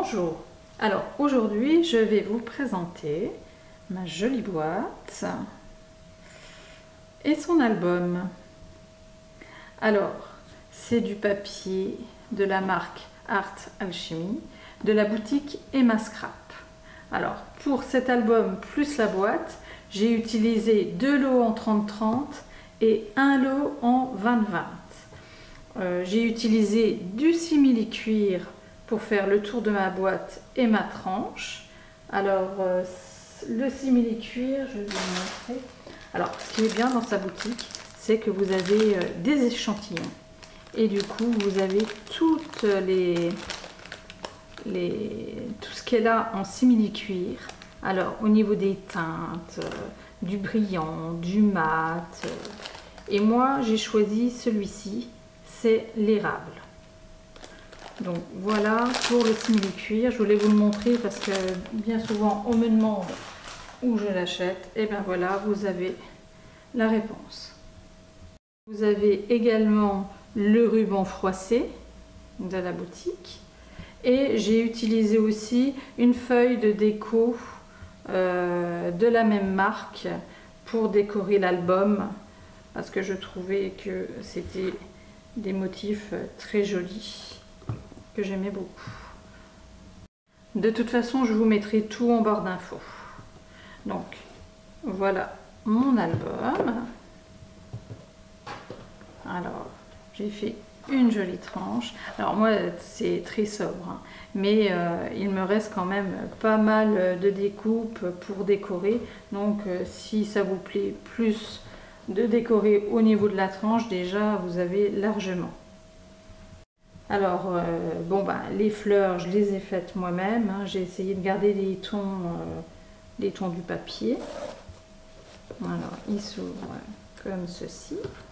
Bonjour, alors aujourd'hui je vais vous présenter ma jolie boîte et son album. Alors c'est du papier de la marque Art Alchemy de la boutique Emma Scrap. Alors pour cet album plus la boîte, j'ai utilisé 2 lots en 30-30 et 1 lot en 20-20. J'ai utilisé du simili-cuir pour faire le tour de ma boîte et ma tranche. Alors le simili-cuir, je vais vous montrer. Alors ce qui est bien dans sa boutique, c'est que vous avez des échantillons et du coup vous avez toutes tout ce qu'elle a en simili-cuir. Alors au niveau des teintes, du brillant, du mat, et moi j'ai choisi celui-ci, c'est l'érable. Donc voilà pour le simili-cuir, je voulais vous le montrer parce que bien souvent on me demande où je l'achète, et bien voilà, vous avez la réponse. Vous avez également le ruban froissé de la boutique et j'ai utilisé aussi une feuille de déco de la même marque pour décorer l'album parce que je trouvais que c'était des motifs très jolis que j'aimais beaucoup. De toute façon, je vous mettrai tout en barre d'infos. Donc, voilà mon album. Alors, j'ai fait une jolie tranche. Alors moi, c'est très sobre, hein, mais il me reste quand même pas mal de découpes pour décorer. Donc, si ça vous plaît plus de décorer au niveau de la tranche, déjà, vous avez largement. Alors, bon, bah, les fleurs, je les ai faites moi-même. Hein. J'ai essayé de garder les tons du papier. Alors, il s'ouvre comme ceci.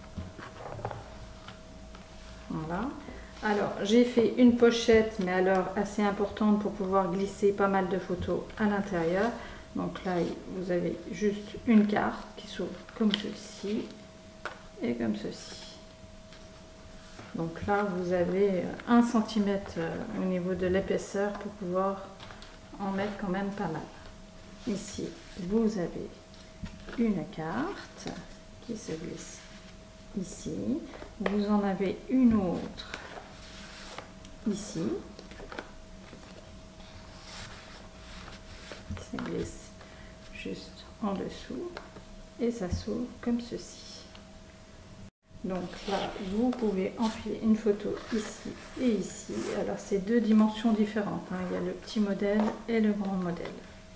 Voilà. Alors, j'ai fait une pochette, mais alors assez importante pour pouvoir glisser pas mal de photos à l'intérieur. Donc là, vous avez juste une carte qui s'ouvre comme ceci et comme ceci. Donc là, vous avez 1 cm au niveau de l'épaisseur pour pouvoir en mettre quand même pas mal. Ici, vous avez une carte qui se glisse ici. Vous en avez une autre ici. Qui se glisse juste en dessous. Et ça s'ouvre comme ceci. Donc là, vous pouvez enfiler une photo ici et ici. Alors, c'est 2 dimensions différentes, hein. Il y a le petit modèle et le grand modèle.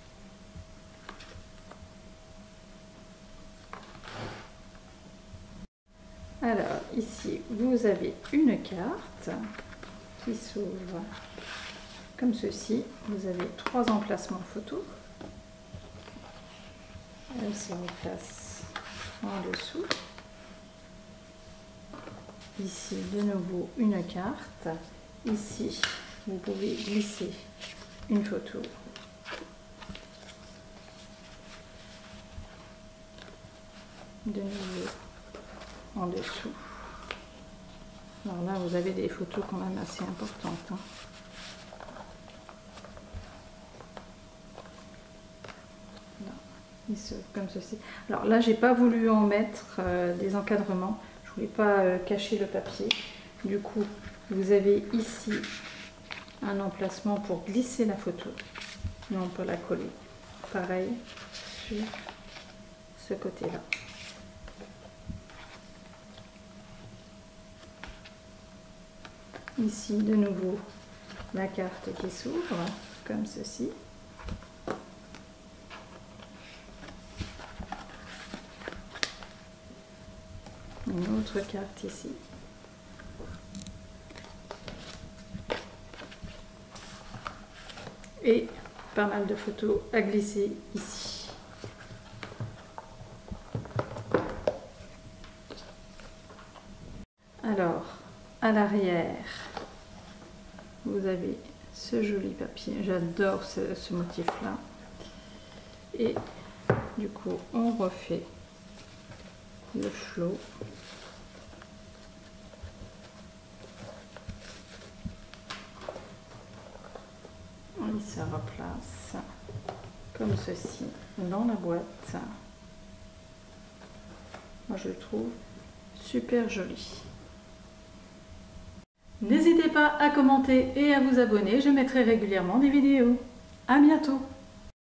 Alors, ici, vous avez une carte qui s'ouvre comme ceci. Vous avez 3 emplacements photos. Elle se replace en dessous. Ici, de nouveau, une carte. Ici, vous pouvez glisser une photo. De nouveau, en dessous. Alors là, vous avez des photos quand même assez importantes. Hein. Là, il s'ouvre comme ceci. Alors là, j'ai pas voulu en mettre des encadrements. Je voulais pas cacher le papier. Du coup, vous avez ici un emplacement pour glisser la photo. Et on peut la coller. Pareil sur ce côté-là. Ici, de nouveau, la carte qui s'ouvre comme ceci. Une autre carte ici. Et pas mal de photos à glisser ici. Alors, à l'arrière, vous avez ce joli papier. J'adore ce motif-là. Et du coup, on refait le flot. se replace comme ceci dans la boîte. Moi je le trouve super joli. N'hésitez pas à commenter et à vous abonner, je mettrai régulièrement des vidéos. À bientôt!